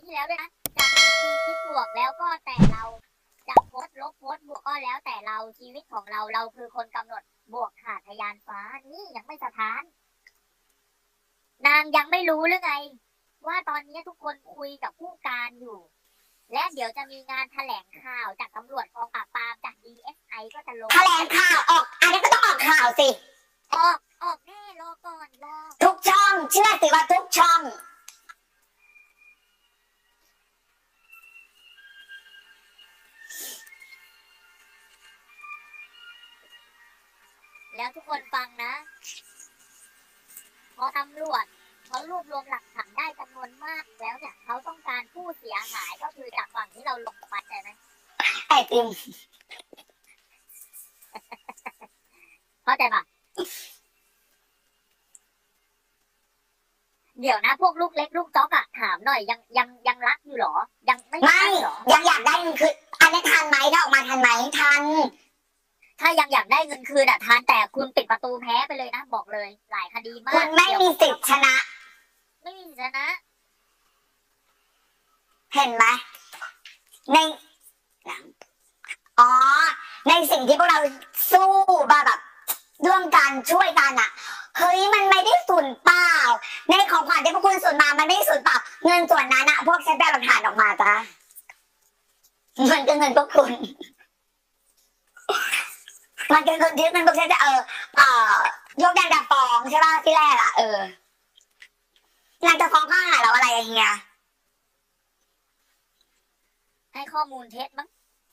ที่แล้วด้วยนะจากคิดบวกแล้วก็แต่เราจะโพสลบโพสบวกก็แล้วแต่เราชีวิตของเราคือคนกำหนดบวกขาดทะยานฟ้านี่ยังไม่สถานนางยังไม่รู้หรือไงว่าตอนนี้ทุกคนคุยกับผู้การอยู่และเดี๋ยวจะมีงานแถลงข่าวจากตำรวจกองปราบปรามจาก DSI ก็จะลงแถลงข่าวออกอันนี้ก็ต้องออกข่าวสิออกแน่รอก่อนรอทุกช่องเชื่อสิว่าทุกช่องแล้วทุกคนฟังนะพอตำรวจเขารวบรวมหลักฐานได้จำนวนมากแล้วเนี่ยเขาต้องการผู้เสียหายก็คือจากฝั่งที่เราลงไปใช่ไหมไอ้ติมเข้าใจปะเดี๋ยวนะพวกลูกเล็กลูกจ๊อกอะถามหน่อยยังรักอยู่หรอยังไม่หรอยังอยากได้เงินคืนอันนี้ทันไหมถ้าออกมาทันไหมทันถ้ายังอยากได้เงินคืนอะทันแต่คุณปิดประตูแพ้ไปเลยนะบอกเลยหลายคดีมากคุณไม่มีสิทธิ์ชนะไม่มีสิทธิ์ชนะเห็นไหมในในสิ่งที่พวกเราสู้มาแบบร่วมกันช่วยกันอ่ะเฮ้ยมันไม่ได้สูญเปล่าในของขวัญที่พวกคุณส่วนมามันไม่ได้สูญเปล่าเงินส่วนนั้นอ่ะพวกฉันได้หลักฐานออกมาจ้ะมันคือเงินพวกคุณมันคือเงินที่เงินพวกฉันจะยกแดงดาฟองใช่ป่ะที่แรกอ่ะนางจะฟ้องข้อหาเราอะไรอย่างเงี้ยให้ข้อมูลเท็จมั้ง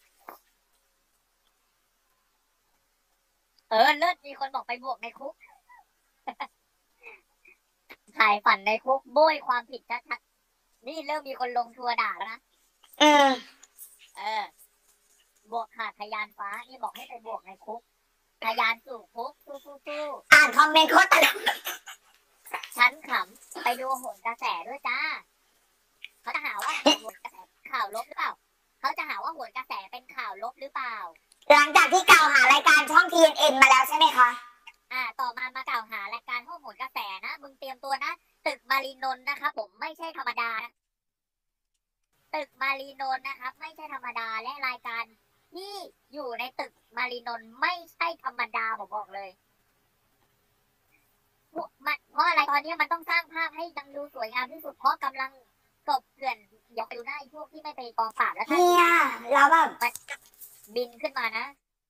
เลิศมีคนบอกไปบวกในคุกถ่ายฝันในคุกโบยความผิดชัดๆนี่เริ่มมีคนลงทัวร์ด่าแล้วนะบวกขาดทะยานฟ้านี่บอกให้ไปบวกในคุกทะยานสู่คุกสู้อ่านคอมเมนต์โคตรตลกฉันขำไปดูโหนกระแสด้วยจ้าเขาจะหาว่าโหนกระแสข่าวลบหรือเปล่าเขาจะหาว่าโหนกระแสเป็นข่าวลบหรือเปล่าหลังจากที่กล่าวหารายการช่อง TNN มาแล้วใช่ไหมคะต่อมากล่าวหารายการห้องโหนกระแสนะมึงเตรียมตัวนะตึกมารีนนท์นะคะผมไม่ใช่ธรรมดานะตึกมารีนนท์นะครับไม่ใช่ธรรมดาและรายการที่อยู่ในตึกมารีนนท์ไม่ใช่ธรรมดาผมบอกเลยเพราะอะไรตอนนี้มันต้องสร้างภาพให้ยังดูสวยงามที่สุดเพราะกำลังกบเกลื่อนอย่าไปดูหน้าไอ้พวกที่ไม่ไปกองปราบแล้วเนี่ยแล้วแบบมันบินขึ้นมานะ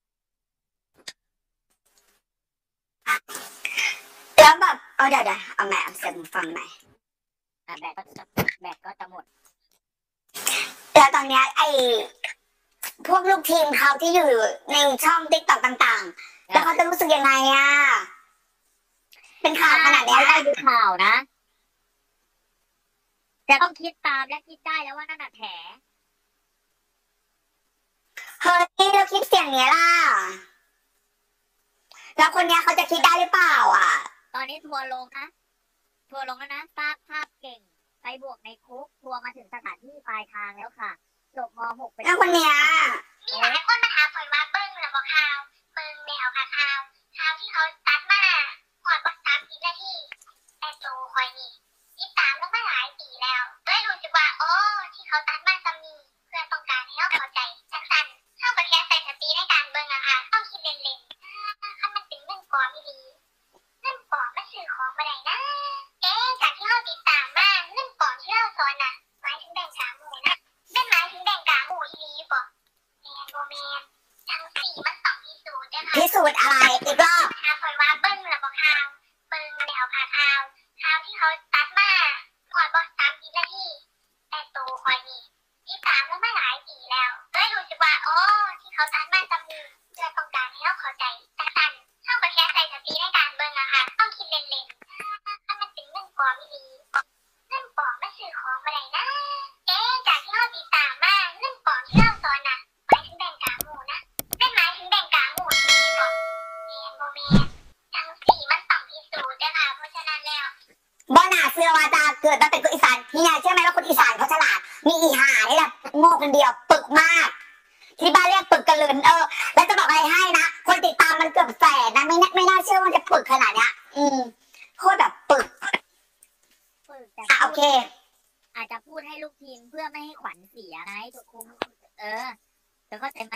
แล้วแบบเดี๋ยวเอาใหม่เอาเสียงฟังใหม่แบตก็จะหมดแล้วตอนนี้ไอ้พวกลูกทีมเขาที่อยู่ในช่องติ๊กต็อกต่างๆแล้วเขาจะรู้สึกยังไงเป็นข่าวขนาดนี้ได้ดูข่าวนะแต่ต้องคิดตามและคิดได้แล้วว่านั่นน่ะแถเฮ้ยเราคิดเสียงนี้ล่ะแล้วคนนี้เขาจะคิดได้หรือเปล่าตอนนี้ทัวร์ลงนะทัวร์ลงแล้วนะสร้างภาพเก่งไปบวกในคุกทัวร์มาถึงสถานที่ปลายทางแล้วค่ะจบม.6ไปแล้วคนนี้มีหลายคนมาถามข่อยว่าเบิ้งแล้วบอกข่าวเบิ้งแล้วค่ะข่าวที่เขาตัดมาก่อนบอก30 นาทีแต่โตข่อยนี่ติดตามแล้วมาหลายปีแล้วเลยรู้สึกว่าที่เขาตัดมาซ้ำนี้เพื่อต้องการให้เราเข้าใจสั้นๆเข้ากับแค่ใส่สติในการเบิ้งอะค่ะต้องคิดเล่นๆถ้ามันเป็นเรื่องปลอมไม่ดีเรื่องปลอมไม่สื่อของมาไหนนะจากที่เราติดตามมาเรื่องปลอมที่เราสอนน่ะหมายถึงแบ่งกาหมู่นะเป็นหมายถึงแบ่งกาหมู่อีลีบ่แมนทั้ง4มันต้องพิสูจน์นะคะพิสูจน์อะไรอีกรอบถามข่อยว่าเบิ้งแล้วบ่ข่าวเบิ้งแล้วค่ะข่าวที่เขาตัดมาก่อนบอก30 นาทีแต่โตข่อยนี่ติดตามแล้วมาหลายปีแล้วเลยรู้สึกว่าที่เขาตัดมาซ้ำนี้เพื่อต้องการให้เราเข้าใจสั้นๆเข้ากับแค่ใส่สติในการเบิ้งอะค่ะต้องคิดเล่นๆถ้ามันเป็นเรื่องปลอมไม่ดีเรื่องปลอมไม่สื่อของมาไหนนะจากที่เราติดตามมาเรื่องปลอมที่เราสอนน่ะหมายถึงแบ่งกาหมู่นะเป็นหมายถึงแบ่งกาหมู่ที่ดีบ่แมนทั้ง4มันต้องพิสูจน์นะคะเพราะฉะนั้นแล้วบ่น่าเชื่อว่าจะเกิดมาเป็นคนอีสานเฮียเชื่อไหมว่าคนอีสานเขาฉลาดมีอีห่านี่แหละโง่คนเดียวปึกมากที่บ้านเรียกปึกกระลืนแล้วจะบอกอะไรให้นะคนติดตามมันเกือบ100,000นะไม่น่าเชื่อว่าจะปึกขนาดเนี้ยโคตรแบบปึกโอเคอาจจะพูดให้ลูกทีมเพื่อไม่ให้ขวัญเสียไงถูกคุ้มเธอเข้าใจไหม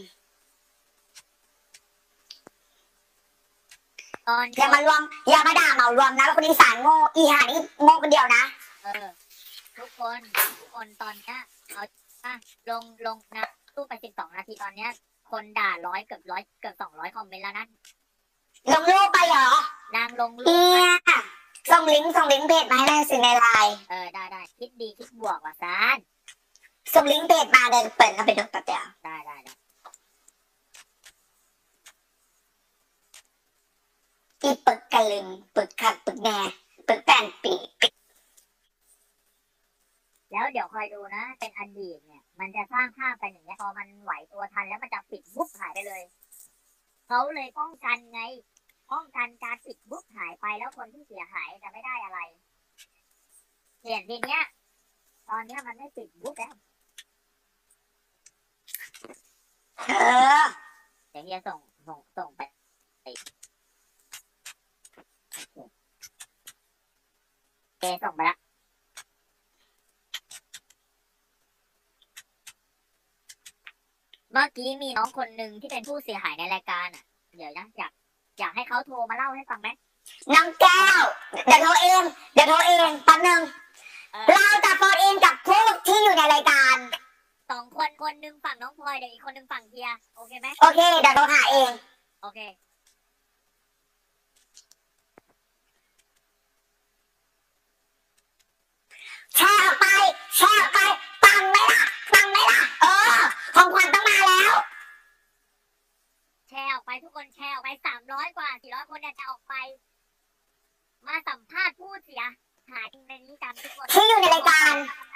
ตอนอย่ามารวมอย่ามาด่าเหมารวมนะว่าคนอีสานโง่อีหานี่โง่คนเดียวนะทุกคนตอนเนี้ยเอาลงนะตู้ไป12 นาทีตอนเนี้ยคนด่าเกือบ200คอมเมนต์แล้วนะลงรูปไปเหรอนางลงรูปส่งลิงก์เพจมาให้แม่สิในไลน์ได้คิดดีคิดบวกว่ะซานส่งลิงก์เพจมาเดี๋ยวเปิดเข้าไปดูแป๊บเดียวได้อีปึกกะลึงปึกขัดปึกแหน่ปึกแป้นปีแล้วเดี๋ยวคอยดูนะเป็นอดีตเนี่ยมันจะสร้างภาพไปอย่างเงี้ยพอมันไหวตัวทันแล้วมันจะปิดบุ๊บหายไปเลยเขาเลยป้องกันไงป้องกันการปิดบุ๊บหายไปแล้วคนที่เสียหายจะไม่ได้อะไรเห็นทีเนี้ยตอนเนี้ยมันไม่ปิดบุ๊บแล้วเดี๋ยวเฮียส่งไปส่งไปละเมื่อกี้มีน้องคนหนึ่งที่เป็นผู้เสียหายในรายการเดี๋ยวนะอยากให้เขาโทรมาเล่าให้ฟังไหมน้องแก้วเดี๋ยวโทรเองแป๊บนึงเราจะโฟนอินกับผู้ที่อยู่ในรายการ 2 คนหนึ่งฝั่งน้องพลอยเดี๋ยวอีกคนหนึ่งฝั่งเฮียโอเคไหมโอเคเดี๋ยวโทรหาเองโอเคแชร์ไปปังไหมล่ะของขวัญต้องมาแล้วแชร์ออกไปทุกคนแชร์ออกไป300 กว่า400 คนเนี่ยจะออกไปมาสัมภาษณ์ผู้เสียหายในนี้กันทุกคนที่อยู่ในรายการ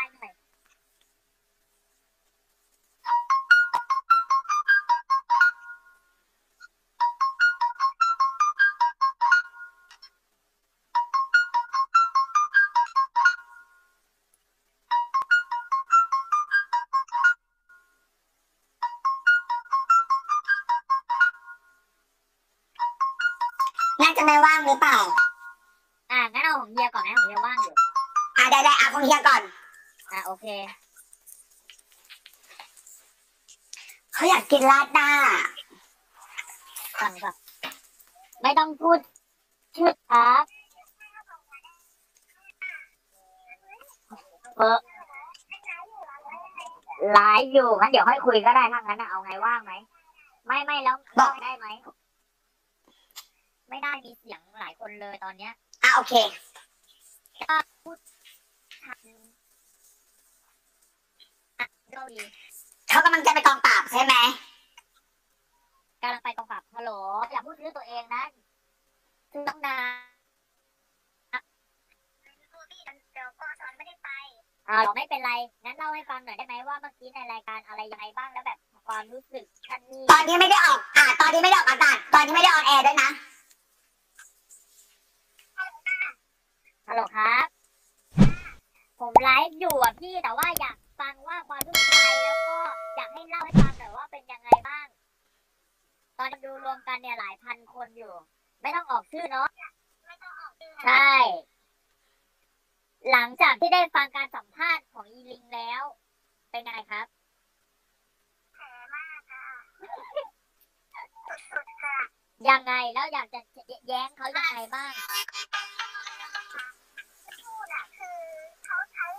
น่าจะไม่ว่างหรือเปล่างั้นเอาของเฮียก่อนนะของเฮียว่างอยู่ได้ของเฮียก่อนโอเคเขาอยากกินราดหน้าฟังแบบไม่ต้องพูดชื่อครับไลฟ์อยู่งั้นเดี๋ยวค่อยคุยก็ได้ถ้างั้นเอาไงว่างไหมไม่แล้วบอกได้ไหมไม่ได้มีเสียงหลายคนเลยตอนเนี้ยโอเคก็พูดทันก็ดีเขากำลังจะไปกองปราบใช่ไหมกำลังไปกองปราบฮัลโหลอย่าพูดชื่อตัวเองนะคือต้องนาเดี๋ยวก็สอนไม่ได้ไปไม่เป็นไรงั้นเล่าให้ฟังหน่อยได้ไหมว่าเมื่อกี้ในรายการอะไรยังไงบ้างแล้วแบบความรู้สึกท่านนี่ตอนที่ไม่ได้ออกตอนที่ไม่ได้ออกอากาศตอนที่ไม่ได้ออนแอร์ด้วยนะฮัลโหลครับผมไลฟ์อยู่พี่แต่ว่าอยากฟังว่าความรู้สึกใจแล้วก็อยากให้เล่าให้ฟังหน่อยว่าเป็นยังไงบ้างตอนดูรวมกันเนี่ยหลายพันคนอยู่ไม่ต้องออกชื่อเนาะใช่หลังจากที่ได้ฟังการสัมภาษณ์ของอีลิงแล้วเป็นไงครับแย่มากค่ะยังไงแล้วอยากจะแย้งเขายังไงบ้างพูดคือเขาใช้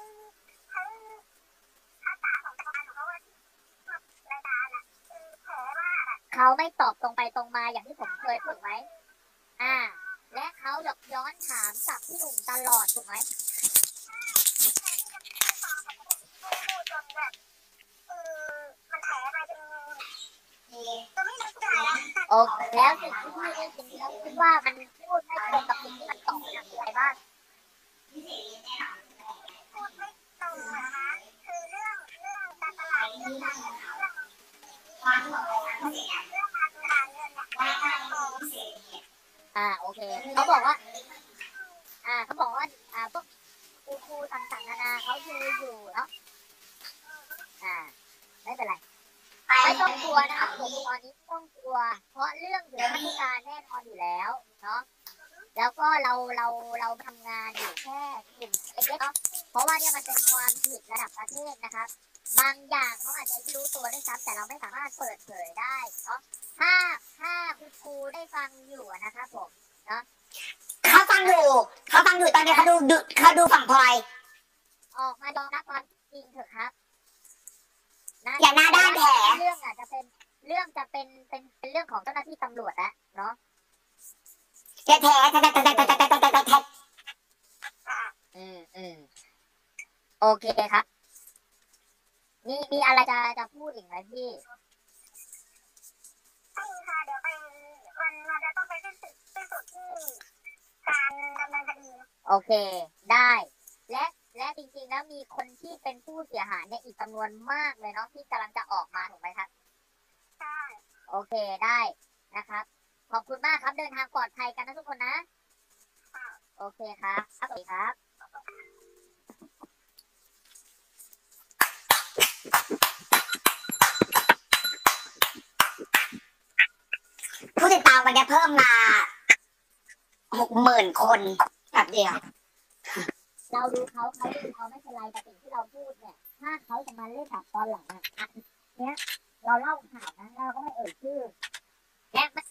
ภาษาของตัวของเขารายการแย่มากเขาไม่ตอบตรงไปตรงมาอย่างที่ผมเคยพูดไว้และเขาย้อนถามกับพี่หนุ่มตลอดถูกไหมโอเคแล้วสิ่งที่พี่ได้ยินแล้วคิดว่ามันพูดไม่ตรงกับสิ่งที่มันตอบอย่างไรบ้างพูดไม่ตรงนะคะคือเรื่องการตลาดเรื่องการเงินโอเคเขาบอกว่าพวกครูต่างๆนานาเขาดูอยู่เนาะไม่เป็นไรไม่ต้องกลัวนะครับผมตอนนี้ไม่ต้องกลัวเพราะเรื่องถึงราชการแน่นอนอยู่แล้วเนาะแล้วก็เราทำงานอยู่แค่กลุ่มเล็กๆเนาะเพราะว่าเนี่ยมันเป็นความผิดระดับประเทศนะครับ บางอย่างเขาอาจจะไม่รู้ตัวด้วยซ้ำแต่เราไม่สามารถเปิดเผยได้เนาะถ้าคุณครูได้ฟังอยู่นะครับผมเนาะเขาฟังอยู่ตอนนี้เขาดูฝั่งพลอยออกมายอมรับความจริงเถอะครับนะอย่าหน้าด้านแถเรื่องอาจจะเป็นเรื่องเรื่องของเจ้าหน้าที่ตำรวจแล้วเนาะอย่าแถโอเคครับมีอะไรจะพูดอีกไหมพี่ไม่มีค่ะเดี๋ยวไปมันจะต้องไปสิ้นสุดที่การดำเนินคดีโอเคได้และจริงๆแล้วมีคนที่เป็นผู้เสียหายเนี่ยอีกจำนวนมากเลยเนาะที่กำลังจะออกมาถูกไหมครับใช่โอเคได้นะครับ ขอบคุณมากครับเดินทางปลอดภัยกันนะทุกคนนะ โอเคครับสวัสดีครับผู้ติดตามวันนี้เพิ่มมา60,000 คนแบบเดียวเราดูเขาดูเขาไม่เป็นไรแต่สิ่งที่เราพูดเนี่ย ถ้าเขาจะมาเล่นแบบตอนหลังอ่ะเนี้ยเราเล่าข่าวนะเราก็ไม่เอ่ยชื่อและมัน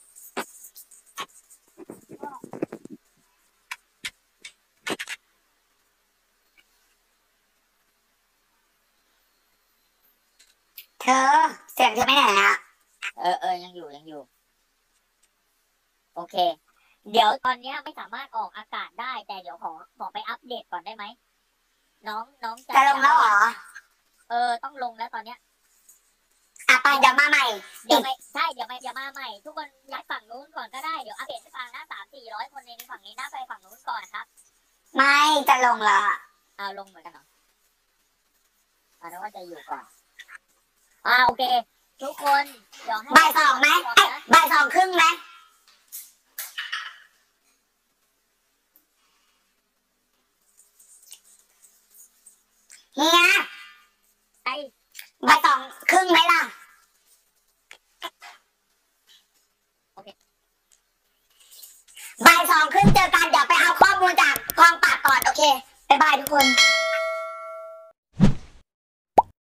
เธอเสียงเธอไม่ไหนอะยังอยู่ โอเค เดี๋ยวตอนเนี้ยไม่สามารถออกอากาศได้ แต่เดี๋ยวขอไปอัปเดตก่อนได้ไหมน้องจะลงแล้วเหรอต้องลงแล้วตอนเนี้ยอ่ะไปเดี๋ยวมาใหม่เดี๋ยวมาใหม่ ทุกคนย้ายฝั่งนู้นก่อนก็ได้เดี๋ยวอัปเดตให้ฟังนะ300-400 คนในฝั่งนี้น่าไปฝั่งนู้นก่อนครับไม่จะลงแล้วเอาลงเหมือนกันเหรอนึกว่าจะอยู่ก่อนโอเค ทุกคนเดี๋ยวให้บ่ายสองไหมบ่ายสองครึ่งไหมเฮียไอบ่ายสองครึ่งไหมล่ะโอเคบ่ายสองครึ่งเจอกันเดี๋ยวไปเอาข้อมูลจากกองปราบก่อนโอเคบ๊ายบายทุกคน